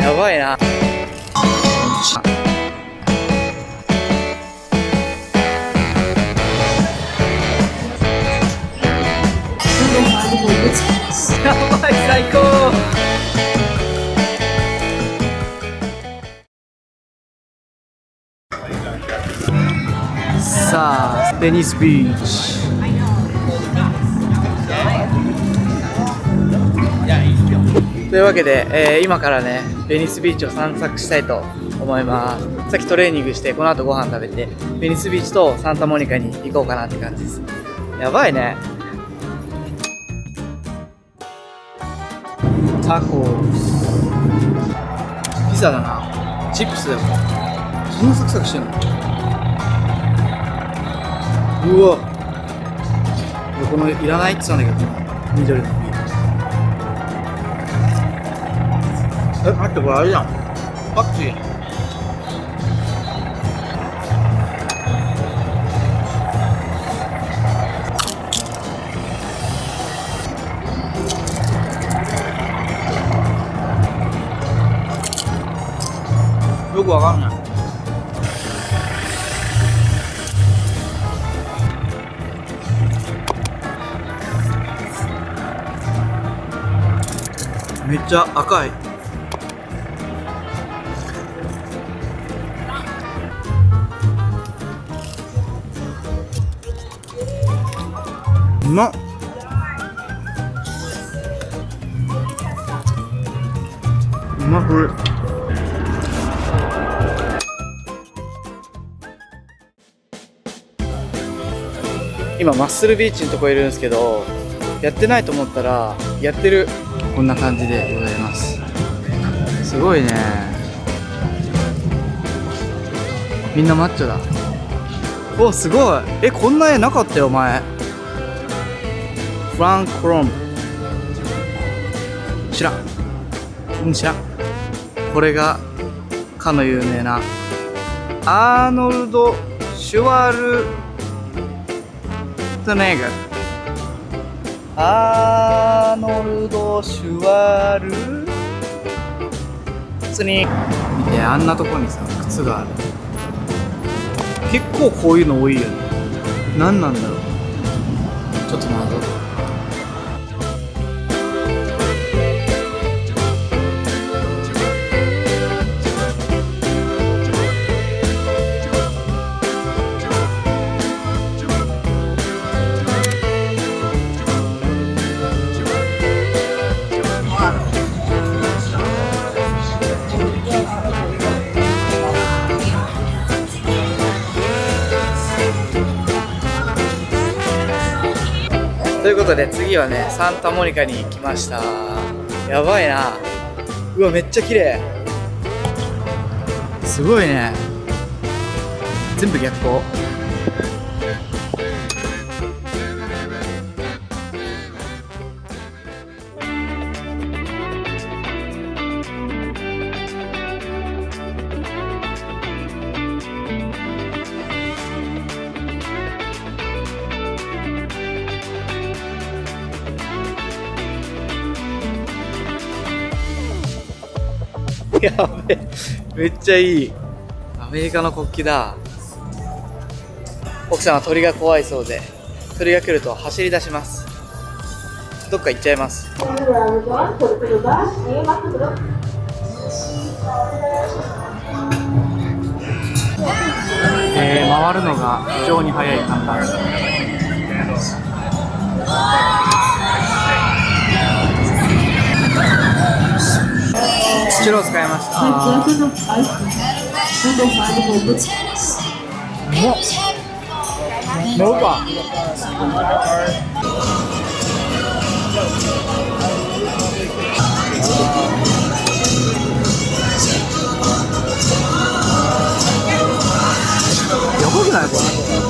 やばいな。やばい、最高。さあ、ベニスビーチ。というわけで、今からね、ベニスビーチを散策したいと思います。さっきトレーニングして、この後ご飯食べて、ベニスビーチとサンタモニカに行こうかなって感じです。やばいね。タコス。ピザだな。チップスだよ。そんなサクサクしてんの？うわ。このいらないって言ったんだけど、緑のビール。え、待って、これあれじゃん。パクチーやん。よくわかんない。めっちゃ赤い。うまっ。うまっこれ。今マッスルビーチのとこいるんですけど、やってないと思ったらやってる。こんな感じでございます。すごいね。みんなマッチョだ。お、すごい。え、こんな絵なかったよ前。フランク・コロンブ。知らん。知らん。これがかの有名なアーノルド・シュワルツェネッガー。アーノルド・シュワルツェネッガー。見て、あんなとこにさ、靴がある。結構こういうの多いよね。何なんだろう。ちょっと謎。ということで次はね、サンタモニカに来ました。やばいな。うわ、めっちゃ綺麗。すごいね。全部逆光。やべえ、めっちゃいい。アメリカの国旗だ。奥さんは鳥が怖いそうで、鳥が来ると走り出します。どっか行っちゃいます。回るのが非常に速い看板。チュロス買いました。乗るか。やばくないこれ。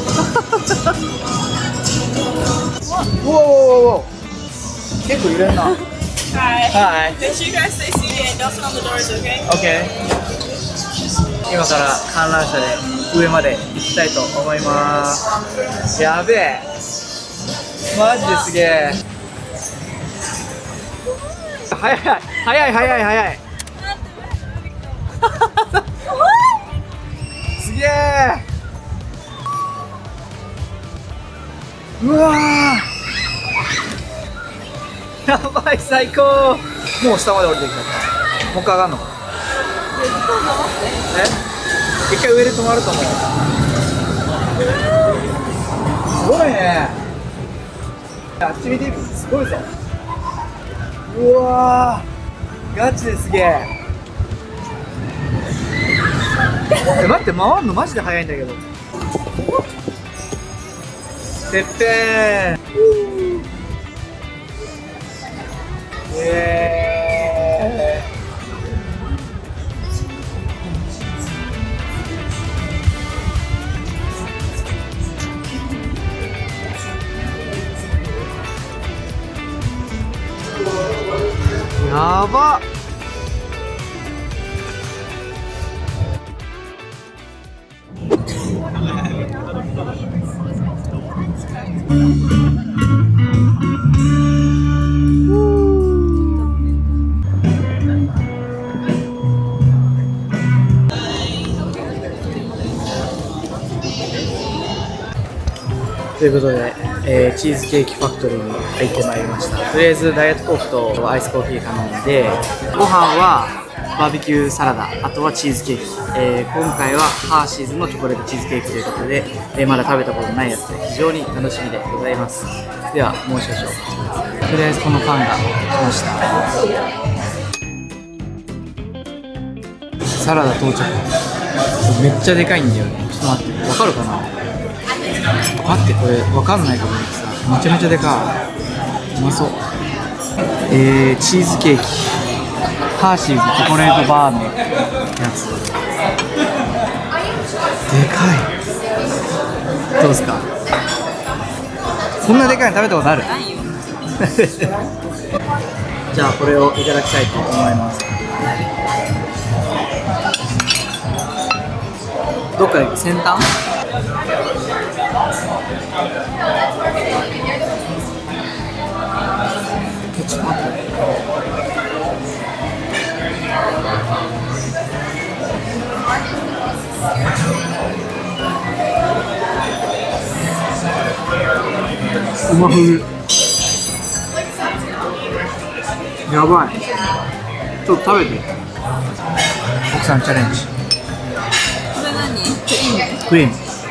おお、結構揺れんな。 Hi. Make sure you guys stay seated and don't slam the doors, okay? Okay. 今から観覧車で上まで行きたいと思います。やべえ。マジですげえ。早い早い早い早い。 い最高。もう下まで降りてきた。もう一回上がんのかな。一回上で止まると思う。すごいね。あっち見てみ、すごいぞ。うわー、ガチですげえ。待って、回るのマジで早いんだけど。てっぺーん。やばっ。ということで、チーズケーキファクトリーに入ってまいりました。とりあえずダイエットコークとアイスコーヒー頼んで、ご飯はバーベキューサラダ、あとはチーズケーキ、今回はハーシーズのチョコレートチーズケーキということで、まだ食べたことないやつで非常に楽しみでございます。ではもう少々お待ちください。とりあえずこのパンが来ました。サラダ到着。めっちゃでかいんだよね。ちょっと待って、わかるかな。待って、これわかんないかもさ、めちゃめちゃでかい。うまそう。チーズケーキ、ハーシーズチョコレートバーのやつ。でかい。どうですか。そんなでかいの食べたことある？じゃあこれをいただきたいと思います。どっかで先端？ちょっと待って。うまふる。やばい。ちょっと食べて。奥さんチャレンジ。 これ何？ クリーム。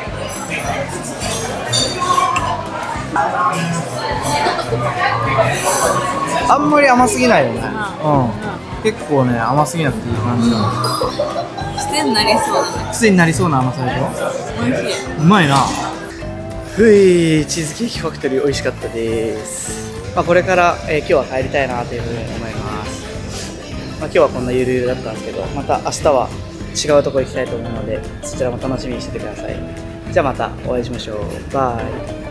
あんまり甘すぎないよね。結構ね、甘すぎなくていい感じだ。 癖になりそうだね。 癖になりそうな甘さでしょ。 美味しい。 うまいな。ふい、チーズケーキファクトリー美味しかったです。これから、今日は帰りたいなというふうに思います。今日はこんなゆるゆるだったんですけど、また明日は違うところ行きたいと思うので、そちらも楽しみにしててください。じゃあまたお会いしましょう。バイ。